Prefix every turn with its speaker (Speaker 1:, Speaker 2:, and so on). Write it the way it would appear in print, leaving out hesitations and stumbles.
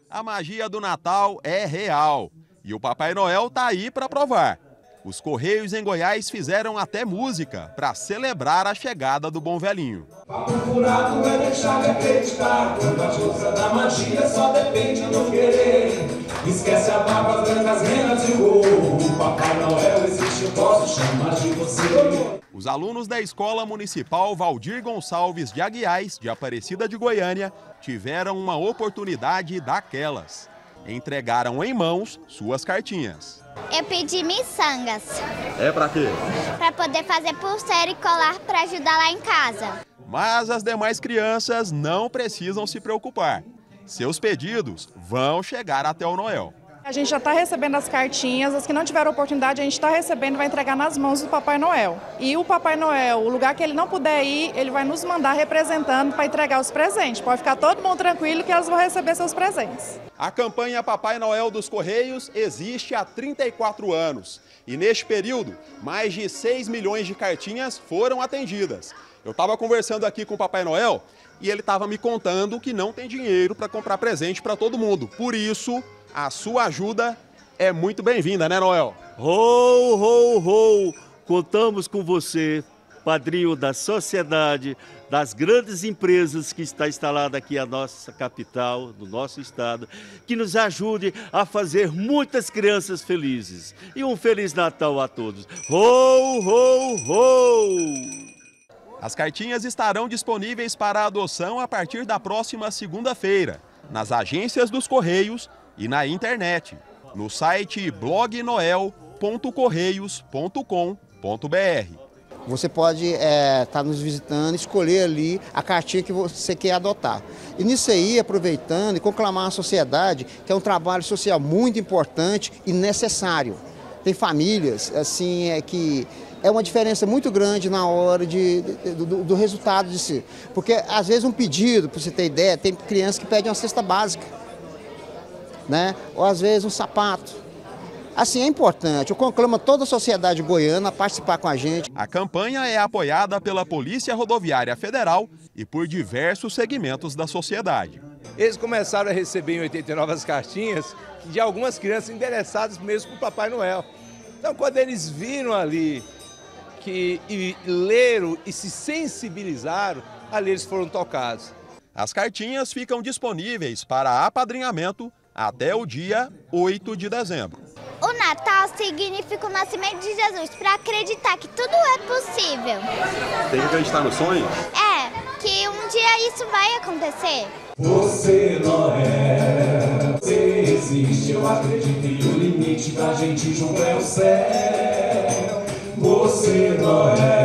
Speaker 1: A magia do Natal é real e o Papai Noel tá aí para provar. Os Correios em Goiás fizeram até música para celebrar a chegada do Bom Velhinho.
Speaker 2: Papo furado é deixar de acreditar, quando a força da magia só depende do querer. Esquece a barba branca, as renas e o gorro. Papai Noel existe, eu posso chamar de você.
Speaker 1: Os alunos da Escola Municipal Valdir Gonçalves de Aguiais, de Aparecida de Goiânia, tiveram uma oportunidade daquelas. Entregaram em mãos suas cartinhas.
Speaker 3: Eu pedi miçangas.
Speaker 1: É pra quê?
Speaker 3: Para poder fazer pulseira e colar para ajudar lá em casa.
Speaker 1: Mas as demais crianças não precisam se preocupar. Seus pedidos vão chegar até o Noel.
Speaker 4: A gente já está recebendo as cartinhas, as que não tiveram oportunidade a gente está recebendo e vai entregar nas mãos do Papai Noel. E o Papai Noel, o lugar que ele não puder ir, ele vai nos mandar representando para entregar os presentes. Pode ficar todo mundo tranquilo que elas vão receber seus presentes.
Speaker 1: A campanha Papai Noel dos Correios existe há 34 anos. E neste período, mais de 6 milhões de cartinhas foram atendidas. Eu estava conversando aqui com o Papai Noel e ele estava me contando que não tem dinheiro para comprar presente para todo mundo. Por isso, a sua ajuda é muito bem-vinda, né, Noel?
Speaker 5: Ho, ho, ho! Contamos com você, padrinho da sociedade, das grandes empresas que está instalada aqui na nossa capital, no nosso estado, que nos ajude a fazer muitas crianças felizes. E um Feliz Natal a todos. Ho, ho, ho!
Speaker 1: As cartinhas estarão disponíveis para adoção a partir da próxima segunda-feira, nas agências dos Correios e na internet, no site blognoel.correios.com.br.
Speaker 6: Você pode estar nos visitando, escolher ali a cartinha que você quer adotar. E nisso aí, aproveitando e conclamar a sociedade, que é um trabalho social muito importante e necessário. Tem famílias assim, que é uma diferença muito grande na hora do resultado de si. Porque às vezes um pedido, para você ter ideia, tem crianças que pedem uma cesta básica, né? Ou às vezes um sapato. Assim, é importante, eu conclamo toda a sociedade goiana a participar com a gente.
Speaker 1: A campanha é apoiada pela Polícia Rodoviária Federal e por diversos segmentos da sociedade.
Speaker 7: Eles começaram a receber em 89 as cartinhas de algumas crianças interessadas mesmo com o Papai Noel. Então, quando eles viram ali e leram e se sensibilizaram, ali eles foram tocados.
Speaker 1: As cartinhas ficam disponíveis para apadrinhamento até o dia 8 de dezembro.
Speaker 3: O Natal significa o nascimento de Jesus, para acreditar que tudo é possível.
Speaker 1: Tem que acreditar no sonho?
Speaker 3: É, que um dia isso vai acontecer.
Speaker 2: Você Noel, você existe, eu acredito e o limite da gente junto é o céu. Você Noel.